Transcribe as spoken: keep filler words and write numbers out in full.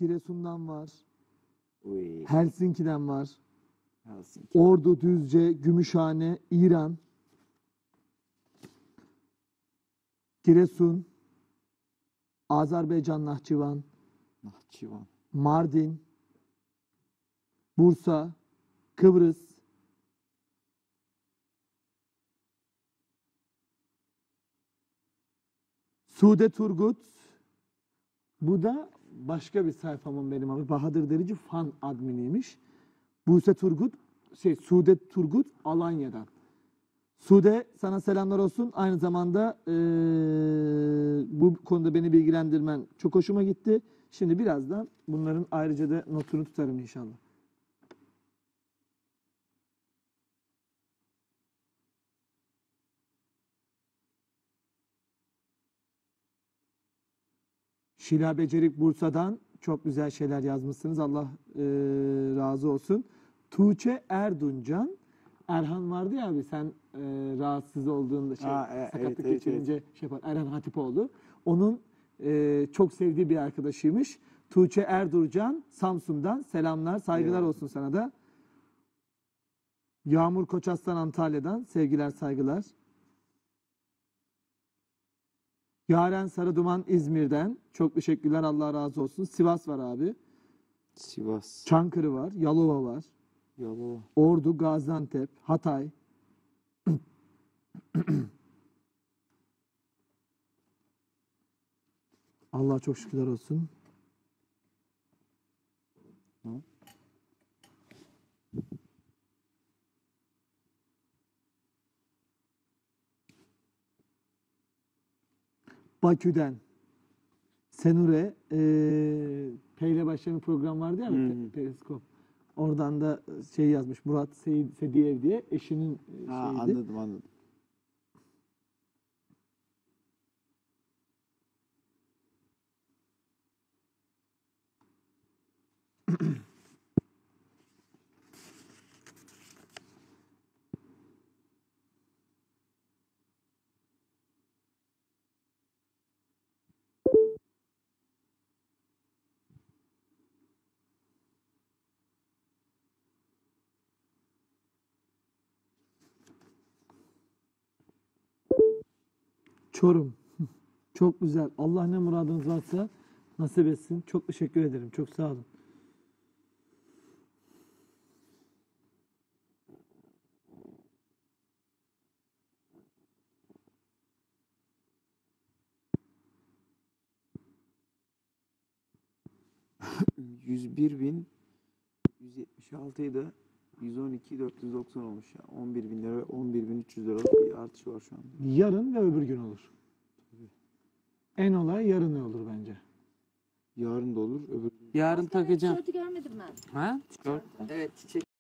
Giresun'dan var. Uy. Helsinki'den var. Helsinki. Ordu, Düzce, Gümüşhane, İran. Giresun. Azerbaycan, Nahçıvan. Nahçıvan. Mardin. Bursa. Kıbrıs. Sude Turgut. Bu da başka bir sayfamın benim abi. Bahadır Derici fan adminiymiş. Buse Turgut, şey Sude Turgut Alanya'dan. Sude sana selamlar olsun. Aynı zamanda eee, bu konuda beni bilgilendirmen çok hoşuma gitti. Şimdi birazdan bunların ayrıca da notunu tutarım inşallah. Şila Becerik Bursa'dan çok güzel şeyler yazmışsınız. Allah eee, razı olsun. Tuğçe Erduncan. Erhan vardı ya abi sen eee, rahatsız olduğunda şey Aa, e- evet, sakatlık evet, geçirince şey yapar. Erhan Hatipoğlu. Onun eee, çok sevdiği bir arkadaşıymış. Tuğçe Erdurcan Samsun'dan selamlar, saygılar Eyvallah. olsun sana da. Yağmur Koçaslan Antalya'dan sevgiler, saygılar. Yaren Sarıduman İzmir'den çok teşekkürler, Allah razı olsun. Sivas var abi. Sivas. Çankırı var, Yalova var. Yalova. Ordu, Gaziantep, Hatay. Allah çok şükürler olsun. Hı? Bakü'den Senure eee P ile başlayan bir program vardı ya, Hı Pe- hı. Periskop. Oradan da şey yazmış, Murat Seyit Sediyev diye eşinin e, Ha, şeyiydi. anladım anladım. Çorum. Çok güzel. Allah ne muradınız varsa nasip etsin. Çok teşekkür ederim. Çok sağ olun. yüz bir bin yüz yetmiş altı idi. yüz on iki dört yüz doksan olmuş ya. on bir bin lira, on bir bin üç yüz liralık bir artış var şu anda. Yarın ve öbür gün olur. En olay yarın olur bence. Yarın da olur, öbür Yarın takacağım. Tişörtü görmedim ben. Ha? Tişört. Evet, çiçek.